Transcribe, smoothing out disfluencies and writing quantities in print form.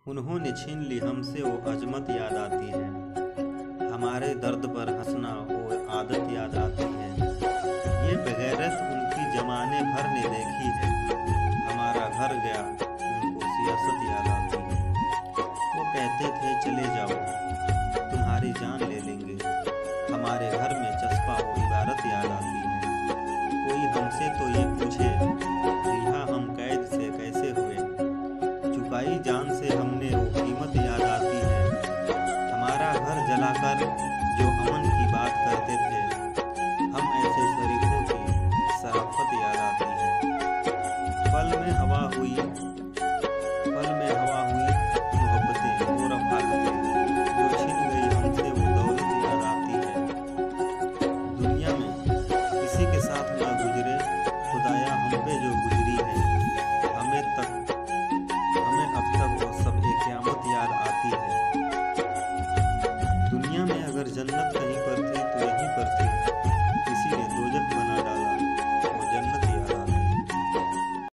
उन्होंने छीन ली हमसे वो अजमत याद आती है। हमारे दर्द पर हंसना वो आदत याद आती है। ये बगैरत उनकी जमाने भर ने देखी है। हमारा घर गया उनको सियासत याद आती है। वो कहते थे चले जाओ तुम्हारी जान ले लेंगे। हमारे घर में चस्पा वो इबारत याद आती है। कोई हमसे तो ये पूछे रिहा हम कैद से कैसे हुए। चुकाई जान से हमने वो कीमत याद आती है। हमारा घर जलाकर जो अमन की बात करते थे, हम ऐसे शरीफों की शराफत याद आती है। पल में हवा हुई मोहब्बतें वो रफ़ाक़तें जो छिन गई हमसे वो दौलत याद आती है। दुनिया में किसी के साथ ना गुजरे खुदाया हम पे जो गुजरी है। हमें अब तक वो सब एक क़यामत याद आती है। दुनिया में अगर जन्नत कहीं